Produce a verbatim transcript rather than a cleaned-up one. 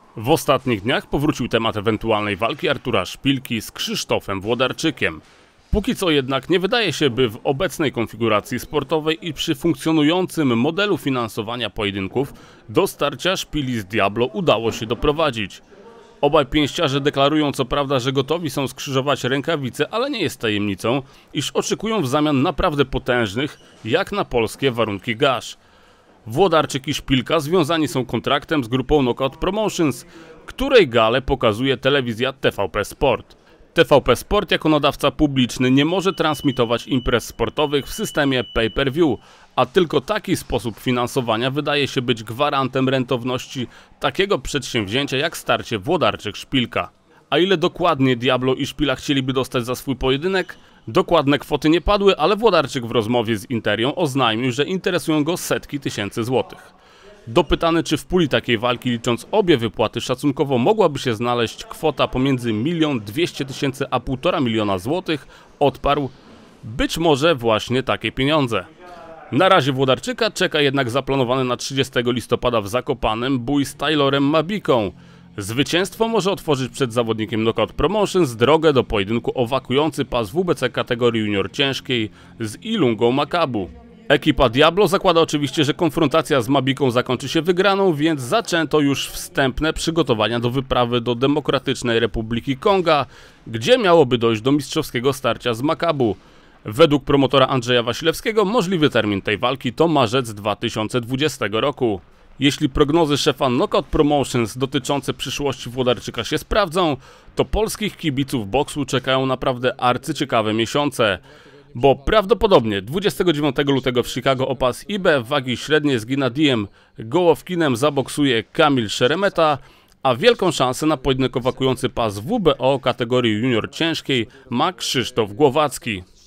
W ostatnich dniach powrócił temat ewentualnej walki Artura Szpilki z Krzysztofem Włodarczykiem. Póki co jednak nie wydaje się, by w obecnej konfiguracji sportowej i przy funkcjonującym modelu finansowania pojedynków do starcia Szpili z Diablo udało się doprowadzić. Obaj pięściarze deklarują co prawda, że gotowi są skrzyżować rękawice, ale nie jest tajemnicą, iż oczekują w zamian naprawdę potężnych, jak na polskie warunki gaż. Włodarczyk i Szpilka związani są kontraktem z grupą Knockout Promotions, której galę pokazuje telewizja T V P Sport. T V P Sport jako nadawca publiczny nie może transmitować imprez sportowych w systemie pay-per-view, a tylko taki sposób finansowania wydaje się być gwarantem rentowności takiego przedsięwzięcia jak starcie Włodarczyk-Szpilka. A ile dokładnie Diablo i Szpila chcieliby dostać za swój pojedynek? Dokładne kwoty nie padły, ale Włodarczyk w rozmowie z Interią oznajmił, że interesują go setki tysięcy złotych. Dopytany, czy w puli takiej walki, licząc obie wypłaty, szacunkowo mogłaby się znaleźć kwota pomiędzy milion dwieście tysięcy a półtora miliona złotych, odparł: być może właśnie takie pieniądze. Na razie Włodarczyka czeka jednak zaplanowany na trzydziestego listopada w Zakopanem bój z Taylorem Mabiką. Zwycięstwo może otworzyć przed zawodnikiem Knockout Promotions drogę do pojedynku o wakujący pas W B C kategorii junior ciężkiej z Ilungą Makabu. Ekipa Diablo zakłada oczywiście, że konfrontacja z Mabiką zakończy się wygraną, więc zaczęto już wstępne przygotowania do wyprawy do Demokratycznej Republiki Konga, gdzie miałoby dojść do mistrzowskiego starcia z Makabu. Według promotora Andrzeja Wasilewskiego możliwy termin tej walki to marzec dwa tysiące dwudziestego roku. Jeśli prognozy szefa Knockout Promotions dotyczące przyszłości Włodarczyka się sprawdzą, to polskich kibiców boksu czekają naprawdę arcyciekawe miesiące. Bo prawdopodobnie dwudziestego dziewiątego lutego w Chicago o pas I B F wagi średniej z Gennadijem Gołowkinem zaboksuje Kamil Szeremeta, a wielką szansę na pojedynek o wakujący pas W B O kategorii junior ciężkiej ma Krzysztof Głowacki.